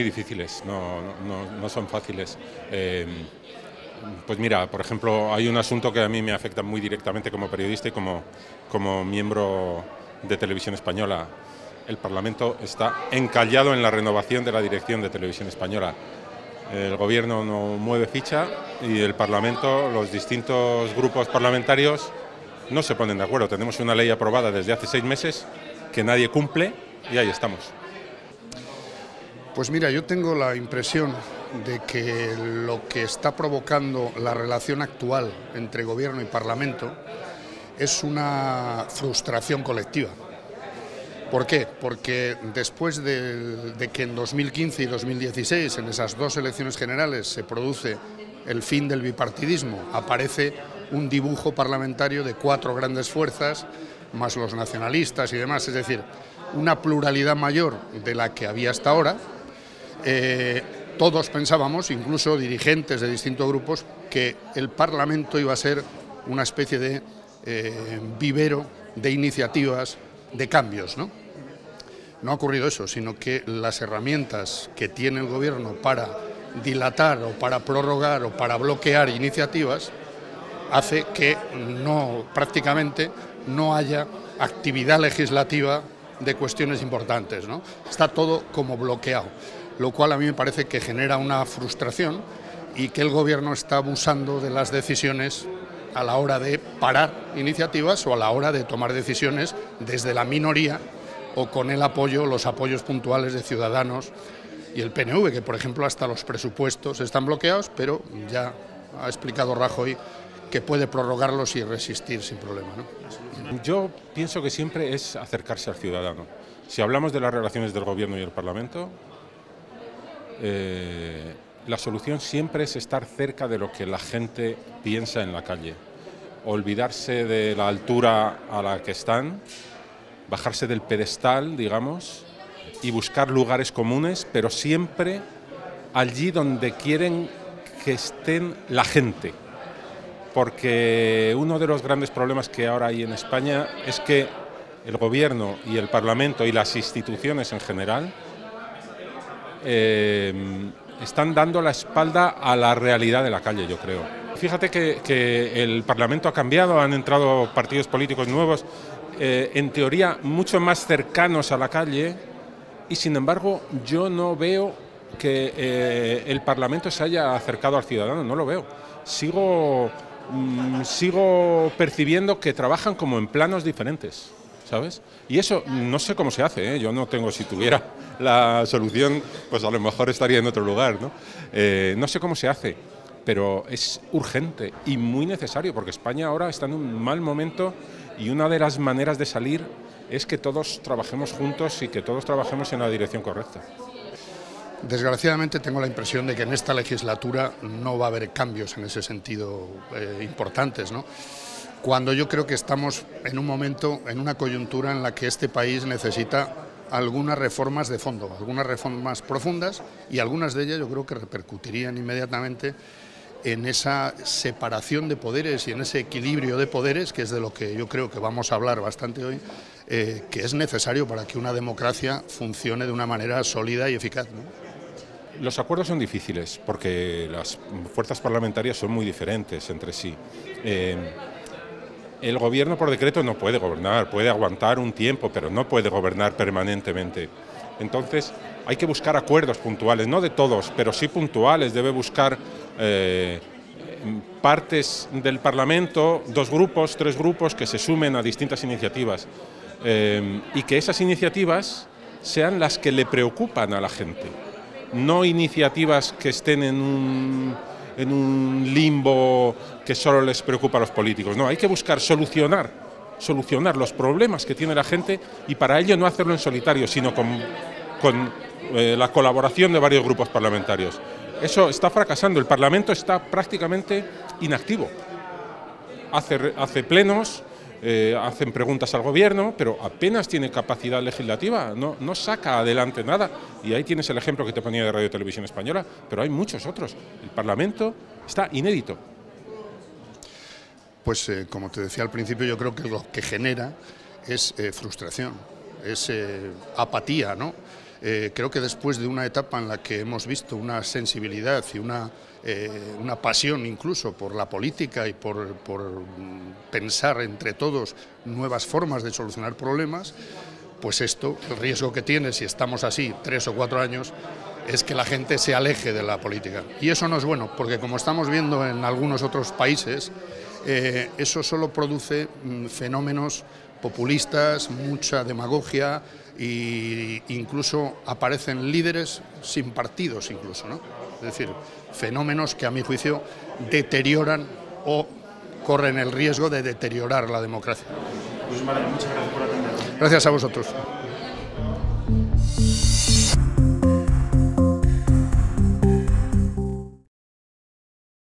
difíciles, no son fáciles. Pues mira, por ejemplo, hay un asunto que a mí me afecta muy directamente como periodista y como miembro de Televisión Española. El Parlamento está encallado en la renovación de la dirección de Televisión Española. El Gobierno no mueve ficha y el Parlamento, los distintos grupos parlamentarios no se ponen de acuerdo. Tenemos una ley aprobada desde hace 6 meses que nadie cumple y ahí estamos. Pues mira, yo tengo la impresión de que lo que está provocando la relación actual entre Gobierno y Parlamento es una frustración colectiva. ¿Por qué? Porque después de que en 2015 y 2016, en esas 2 elecciones generales, se produce el fin del bipartidismo, aparece un dibujo parlamentario de 4 grandes fuerzas, más los nacionalistas y demás, es decir, una pluralidad mayor de la que había hasta ahora. Todos pensábamos, incluso dirigentes de distintos grupos, que el Parlamento iba a ser una especie de vivero de iniciativas, de cambios, ¿no? No ha ocurrido eso, sino que las herramientas que tiene el Gobierno para dilatar o para prorrogar o para bloquear iniciativas hace que prácticamente no haya actividad legislativa de cuestiones importantes, ¿no? Está todo como bloqueado, lo cual a mí me parece que genera una frustración y que el Gobierno está abusando de las decisiones a la hora de parar iniciativas o a la hora de tomar decisiones desde la minoría o con los apoyos puntuales de Ciudadanos y el PNV, que por ejemplo hasta los presupuestos están bloqueados, pero ya ha explicado Rajoy que puede prorrogarlos y resistir sin problema, ¿no? Yo pienso que siempre es acercarse al ciudadano. Si hablamos de las relaciones del Gobierno y el Parlamento, la solución siempre es estar cerca de lo que la gente piensa en la calle. Olvidarse de la altura a la que están, bajarse del pedestal, digamos, y buscar lugares comunes, pero siempre allí donde quieren que estén la gente. Porque uno de los grandes problemas que ahora hay en España es que el Gobierno y el Parlamento y las instituciones en general están dando la espalda a la realidad de la calle, yo creo. Fíjate que el Parlamento ha cambiado, han entrado partidos políticos nuevos, en teoría mucho más cercanos a la calle, y sin embargo yo no veo que el Parlamento se haya acercado al ciudadano, no lo veo. Sigo percibiendo que trabajan como en planos diferentes, ¿sabes? Y eso no sé cómo se hace, ¿eh? Yo no tengo, si tuviera la solución, pues a lo mejor estaría en otro lugar, ¿no? No sé cómo se hace, pero es urgente y muy necesario, porque España ahora está en un mal momento y una de las maneras de salir es que todos trabajemos juntos y que todos trabajemos en la dirección correcta. Desgraciadamente tengo la impresión de que en esta legislatura no va a haber cambios en ese sentido importantes, ¿no? Cuando yo creo que estamos en un momento, en una coyuntura en la que este país necesita algunas reformas de fondo, algunas reformas profundas, y algunas de ellas yo creo que repercutirían inmediatamente en esa separación de poderes y en ese equilibrio de poderes, que es de lo que yo creo que vamos a hablar bastante hoy, que es necesario para que una democracia funcione de una manera sólida y eficaz, ¿no? Los acuerdos son difíciles porque las fuerzas parlamentarias son muy diferentes entre sí. El Gobierno por decreto no puede gobernar, puede aguantar un tiempo, pero no puede gobernar permanentemente. Entonces hay que buscar acuerdos puntuales, no de todos, pero sí puntuales. Debe buscar partes del Parlamento, 2 grupos, 3 grupos que se sumen a distintas iniciativas y que esas iniciativas sean las que le preocupan a la gente. No iniciativas que estén en un limbo que solo les preocupa a los políticos. No, hay que buscar solucionar los problemas que tiene la gente, y para ello no hacerlo en solitario, sino con la colaboración de varios grupos parlamentarios. Eso está fracasando. El Parlamento está prácticamente inactivo. Hace plenos, hacen preguntas al Gobierno, pero apenas tiene capacidad legislativa, no saca adelante nada. Y ahí tienes el ejemplo que te ponía de Radio Televisión Española, pero hay muchos otros. El Parlamento está inédito. Pues como te decía al principio, yo creo que lo que genera es frustración, es apatía, ¿no? Creo que después de una etapa en la que hemos visto una sensibilidad y una pasión incluso por la política y por pensar entre todos nuevas formas de solucionar problemas, pues esto, el riesgo que tiene si estamos así 3 o 4 años, es que la gente se aleje de la política. Y eso no es bueno, porque como estamos viendo en algunos otros países, eso solo produce fenómenos populistas, mucha demagogia e incluso aparecen líderes sin partidos incluso, ¿no? Es decir, fenómenos que a mi juicio deterioran o corren el riesgo de deteriorar la democracia. Pues Mariano, muchas gracias por atender. Gracias a vosotros.